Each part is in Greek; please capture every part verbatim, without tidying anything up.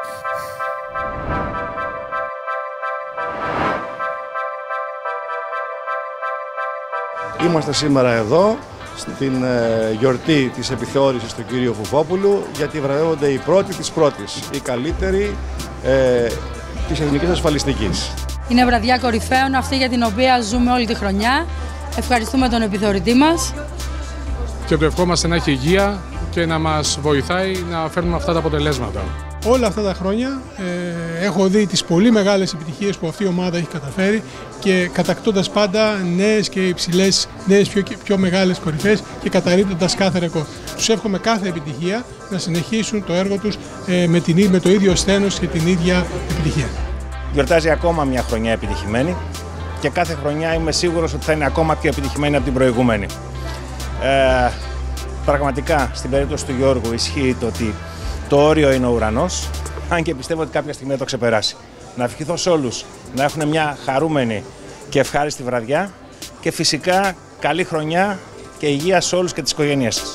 Είμαστε σήμερα εδώ στην ε, γιορτή της επιθεώρησης του κυρίου Φουφόπουλου, γιατί βραβεύονται οι πρώτοι της πρώτης, οι καλύτεροι ε, της εθνικής ασφαλιστικής. Είναι βραδιά κορυφαίων, αυτή για την οποία ζούμε όλη τη χρονιά. Ευχαριστούμε τον επιθεωρητή μας. Και το ευχόμαστε να έχει υγεία και να μας βοηθάει να φέρνουμε αυτά τα αποτελέσματα. Όλα αυτά τα χρόνια ε, έχω δει τις πολύ μεγάλες επιτυχίες που αυτή η ομάδα έχει καταφέρει και κατακτώντας πάντα νέες και υψηλές, νέες πιο, πιο μεγάλες κορυφές και καταρρίπτοντας κάθε ρεκόρ. Τους εύχομαι κάθε επιτυχία να συνεχίσουν το έργο τους ε, με, την, με το ίδιο σθένος και την ίδια επιτυχία. Γιορτάζει ακόμα μια χρονιά επιτυχημένη και κάθε χρονιά είμαι σίγουρος ότι θα είναι ακόμα πιο επιτυχημένη από την προηγούμενη. Ε, πραγματικά στην περίπτωση του Γιώργου ισχύει το ότι το όριο είναι ο ουρανός, αν και πιστεύω ότι κάποια στιγμή θα το ξεπεράσει. Να ευχηθώ σε όλους να έχουν μια χαρούμενη και ευχάριστη βραδιά και φυσικά καλή χρονιά και υγεία σε όλους και τις οικογένειές σας.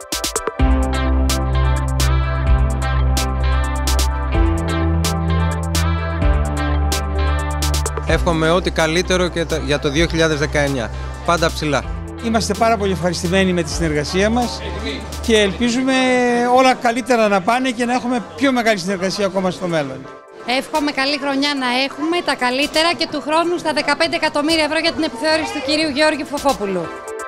Εύχομαι ό,τι καλύτερο και για το δύο χιλιάδες δεκαεννιά. Πάντα ψηλά. Είμαστε πάρα πολύ ευχαριστημένοι με τη συνεργασία μας και ελπίζουμε όλα καλύτερα να πάνε και να έχουμε πιο μεγάλη συνεργασία ακόμα στο μέλλον. Εύχομαι καλή χρονιά να έχουμε, τα καλύτερα και του χρόνου στα δεκαπέντε εκατομμύρια ευρώ για την επιθεώρηση του κυρίου Γιώργη Φουφόπουλου.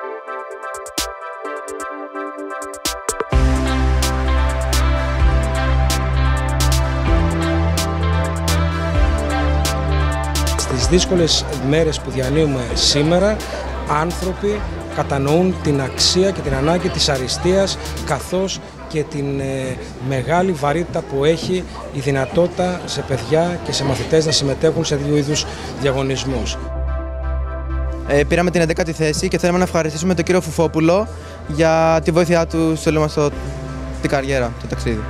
Στις δύσκολες μέρες που διανύουμε σήμερα, άνθρωποι κατανοούν την αξία και την ανάγκη της αριστείας, καθώς και την ε, μεγάλη βαρύτητα που έχει η δυνατότητα σε παιδιά και σε μαθητές να συμμετέχουν σε δύο είδους διαγωνισμούς. Ε, πήραμε την έντεκατη θέση και θέλουμε να ευχαριστήσουμε τον κύριο Φουφόπουλο για τη βοήθειά του σε όλη μας το, την καριέρα, το ταξίδι.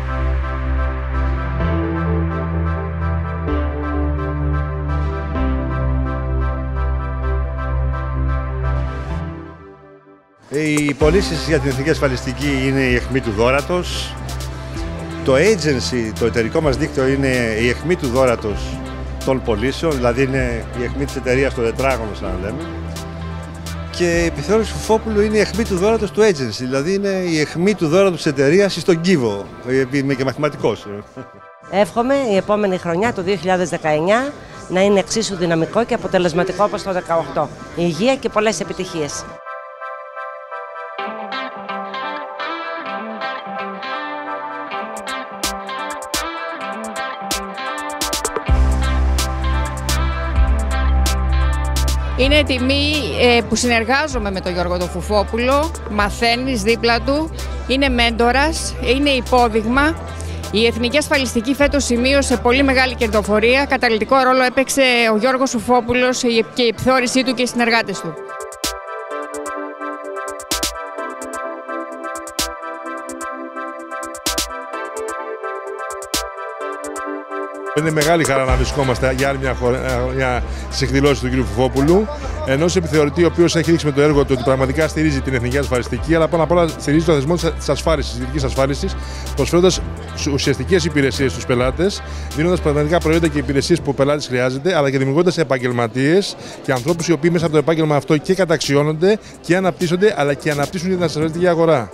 Οι πωλήσεις για την εθνική ασφαλιστική είναι η αιχμή του δώρατος. Το agency, το εταιρικό μας δίκτυο, είναι η αιχμή του δώρατος των πωλήσεων, δηλαδή είναι η αιχμή της εταιρείας στο τετράγωνο, σαν να λέμε. Και η επιθεώρηση Φουφόπουλου είναι η αιχμή του δώρατος του agency, δηλαδή είναι η αιχμή του δώρατος της εταιρείας στον κύβο. Είμαι και μαθηματικός. Εύχομαι η επόμενη χρονιά, το δύο χιλιάδες δεκαεννιά, να είναι εξίσου δυναμικό και αποτελεσματικό όπως το δεκαοκτώ. Υγεία και πολλές επιτυχίες. Είναι τιμή που συνεργάζομαι με τον Γιώργο τον Φουφόπουλο, μαθαίνεις δίπλα του, είναι μέντορας, είναι υπόδειγμα. Η Εθνική Ασφαλιστική φέτος σημείωσε πολύ μεγάλη κερδοφορία, καταλυτικό ρόλο έπαιξε ο Γιώργος Φουφόπουλος και η επιθεώρησή του και οι συνεργάτες του. Είναι μεγάλη χαρά να βρισκόμαστε για άλλη μια, μια εκδηλώση του κ. Φουφόπουλου, ενός επιθεωρητή ο οποίος έχει δείξει με το έργο του ότι πραγματικά στηρίζει την εθνική ασφαλιστική, αλλά πάνω απ' όλα στηρίζει το θεσμό της ασφάλισης, της ιδιωτικής ασφάλισης, προσφέροντας ουσιαστικές υπηρεσίες στους πελάτες, δίνοντας πραγματικά προϊόντα και υπηρεσίες που ο πελάτης χρειάζεται, αλλά και δημιουργώντας επαγγελματίες και ανθρώπους οι οποίοι μέσα από το επάγγελμα αυτό και καταξιώνονται και αναπτύσσονται, αλλά και αναπτύσσουν την ασφαλιστική αγορά.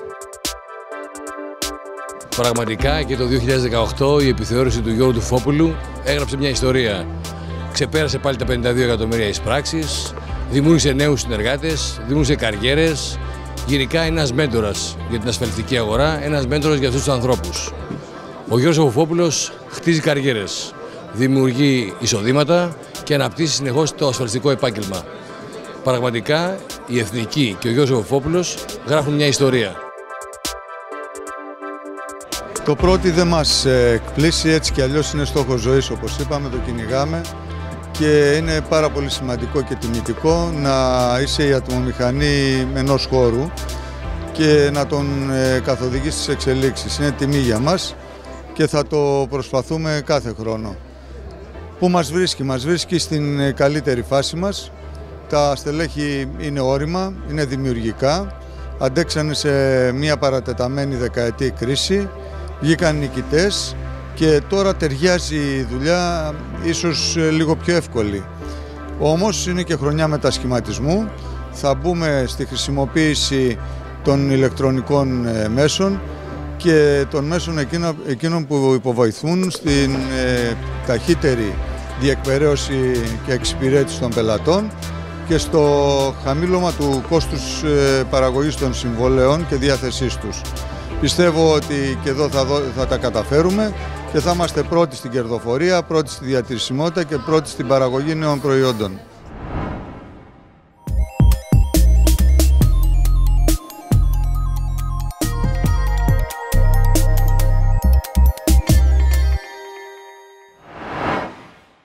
Πραγματικά και το δύο χιλιάδες δεκαοκτώ η επιθεώρηση του Γιώργου του Φουφόπουλου έγραψε μια ιστορία. Ξεπέρασε πάλι τα πενήντα δύο εκατομμύρια εισπράξεις, δημιούργησε νέους συνεργάτες, δημιούργησε καριέρες. Γενικά είναι ένας μέντορας για την ασφαλιστική αγορά, ένας μέντορας για αυτούς τους ανθρώπους. Ο Γιώργος Φουφόπουλος χτίζει καριέρες, δημιουργεί εισοδήματα και αναπτύσσει συνεχώς το ασφαλιστικό επάγγελμα. Πραγματικά η Εθνική και ο Γιώργος Φουφόπουλος γράφουν μια ιστορία. Το πρώτο δεν μας εκπλήσει, έτσι κι αλλιώς είναι στόχος ζωής, όπως είπαμε, το κυνηγάμε και είναι πάρα πολύ σημαντικό και τιμητικό να είσαι η ατμομηχανή ενός χώρου και να τον καθοδηγείς στις εξελίξεις. Είναι τιμή για μας και θα το προσπαθούμε κάθε χρόνο. Πού μας βρίσκει? Μας βρίσκει στην καλύτερη φάση μας. Τα στελέχη είναι όρημα, είναι δημιουργικά, αντέξανε σε μια παρατεταμένη δεκαετή κρίση, βγήκαν νικητές και τώρα ταιριάζει η δουλειά ίσως λίγο πιο εύκολη. Όμως είναι και χρονιά μετασχηματισμού, θα μπούμε στη χρησιμοποίηση των ηλεκτρονικών μέσων και των μέσων εκείνων που υποβοηθούν στην ε, ταχύτερη διεκπαιρέωση και εξυπηρέτηση των πελατών και στο χαμήλωμα του κόστους ε, παραγωγής των συμβολέων και διάθεσής τους. Πιστεύω ότι και εδώ θα, δω, θα τα καταφέρουμε και θα είμαστε πρώτοι στην κερδοφορία, πρώτοι στη διατηρησιμότητα και πρώτοι στην παραγωγή νέων προϊόντων.